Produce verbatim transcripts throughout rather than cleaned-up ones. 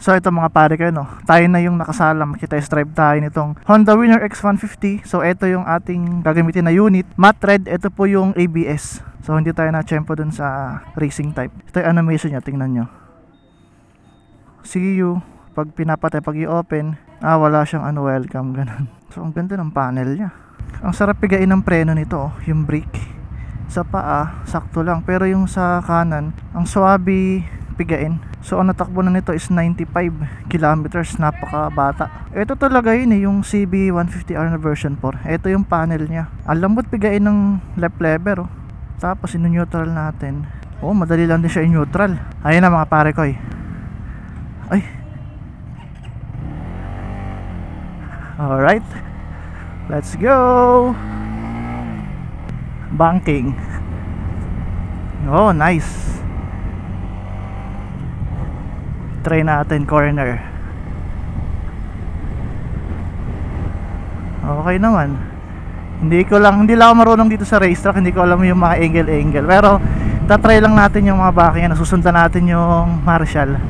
So ito mga pare kayo, no, tayo na yung nakasalam, makita-test drive tayo nitong Honda Winner X one fifty. So ito yung ating gagamitin na unit, matte red. Ito po yung A B S. So hindi tayo na-tsempo dun sa racing type. Ito yung animation nya, tingnan nyo. See you. Pag pinapatay, pag i-open, ah wala siyang ano, welcome, ganun. So ang ganda ng panel nya. Ang sarap pigain ng preno nito, oh, yung brake. Sa paa, sakto lang. Pero yung sa kanan, ang swabe pigain. So ang natakbo na nito is ninety-five kilometers, napakabata. Ito talaga yun eh, yung C B one fifty R na version four. Ito yung panel nya. Ang lambot pigain ng left lever, oh. Tapos inu-neutral natin. Oh, madali lang din siya i-neutral. Ayun na mga pare ko eh. Ay. Alright. Let's go. Banking. Oh, nice. Try natin corner. Okay naman. Hindi ko lang, hindi lang ako marunong dito sa racetrack. Hindi ko alam yung mga angle-angle. Pero tatry lang natin yung mga backing. Ano, susundan natin yung Marshall.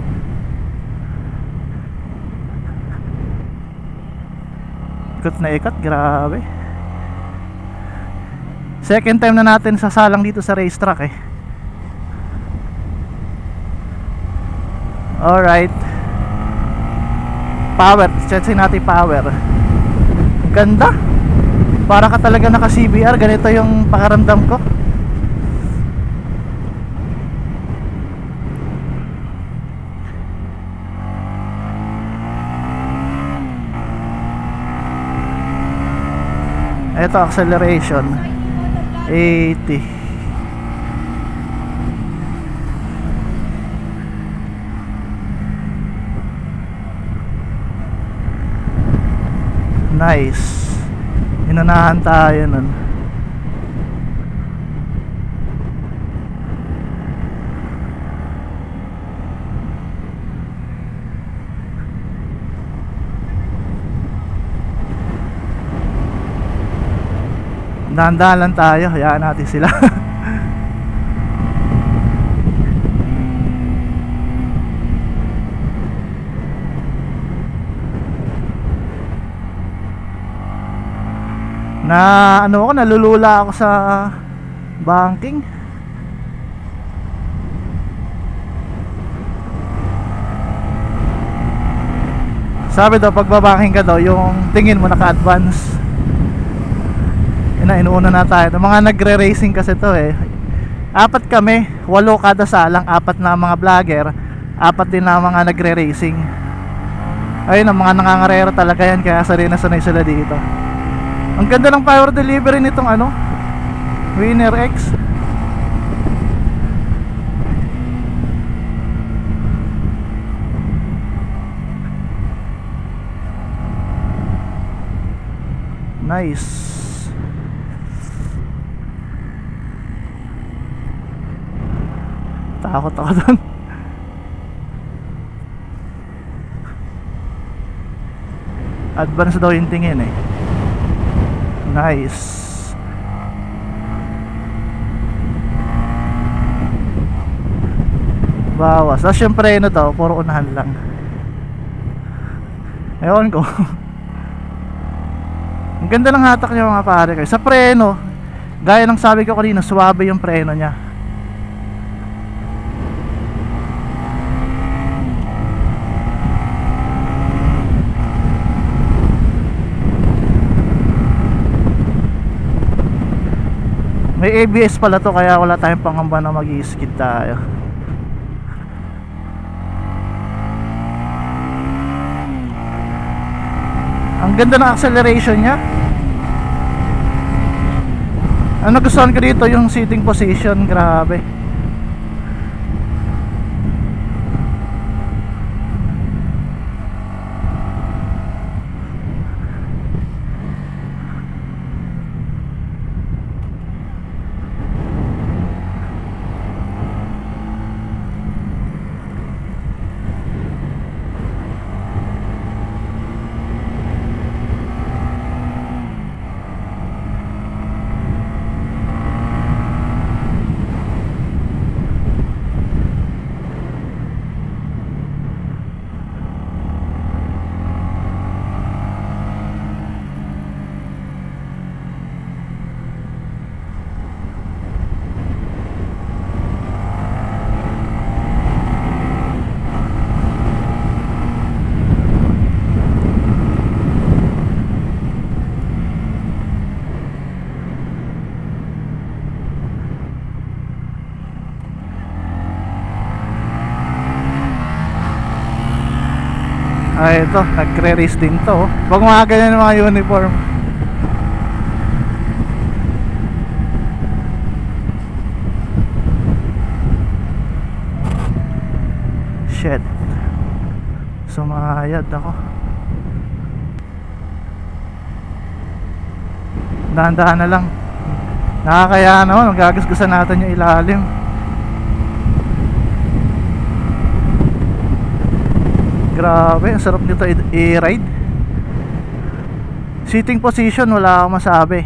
Ikot na ikot, grabe. Second time na natin sasalang dito sa racetrack eh. Alright. Power, check natin power. Ganda. Para ka talaga naka C B R. Ganito yung pakaramdam ko. Ito acceleration eighty. Nice. Inunahan tayo nun. Dahan-dahan lang tayo, hayaan natin sila. Na ano ako, nalulula ako sa banking. Sabi daw pagbabanking ka daw, yung tingin mo naka-advance. Ina, inuuna na tayo. Mga nagre-racing kasi to eh. Apat kami, walo kada salang, apat na mga vlogger, apat din na mga nagre-racing. Ayun, ang mga nangangarera talaga yan, kaya sanay na sanay sila dito. Ang ganda ng power delivery nitong ano, Winner X. Nice. Takot ako doon. Advance daw yung tingin eh. Nice. Bawas. Tapos yung preno to, puro unahan lang. Ewan ko. Ang ganda ng hatak niya mga pare kayo. Sa preno, gaya ng sabi ko kanina, suwabe yung preno niya. May A B S pala to, kaya wala tayong pangamba na mag-i-skid tayo. Ang ganda ng acceleration nya. Ang nagustuhan ko dito yung sitting position, grabe. Ay, ito, nagre-race din to. Pag mga ganyan mga uniform. Shit. Sumayad ako. Dahan-dahan na lang. Nakakaya naman, magagasgasan natin yung ilalim. Grabe, ang sarap nito i-ride. Sitting position, wala akong masabi.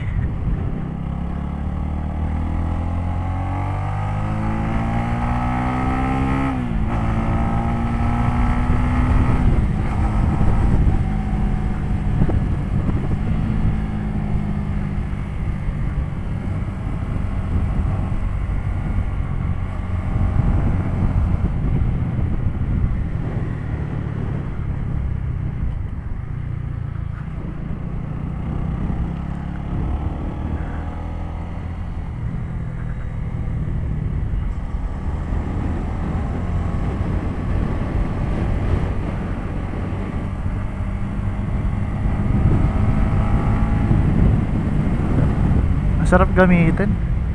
Masarap gamitin.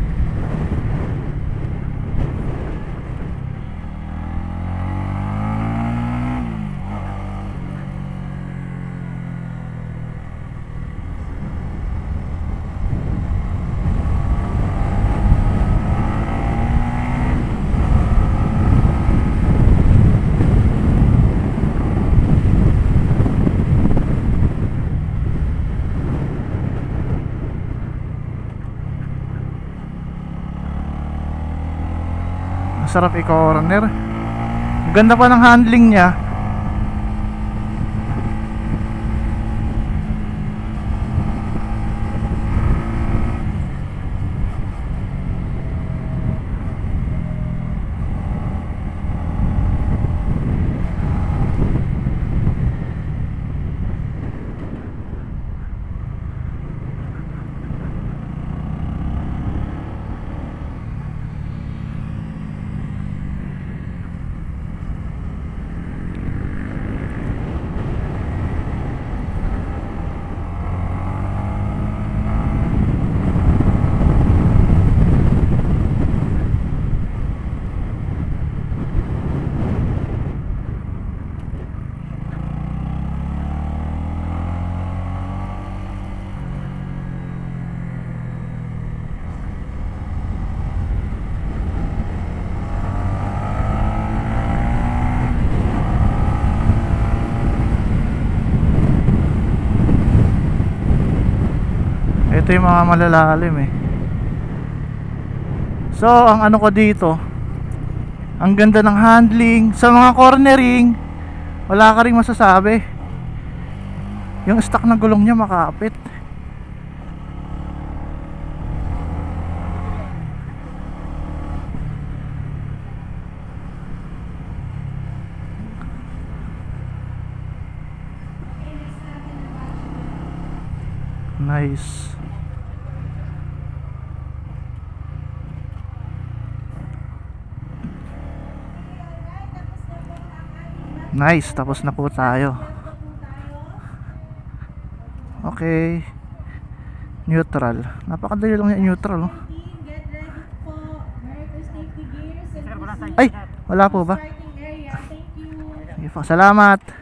Sarap i-corner. Ganda pa ng handling niya. Ito yung mga malalalim eh. So ang ano ko dito, ang ganda ng handling. Sa mga cornering, wala ka ring masasabi. Yung stock na gulong niya makapit. Nice. Nice, tapos na po tayo. Okay. Neutral. Napakadali lang yung neutral, oh. Ay, wala po ba? Salamat.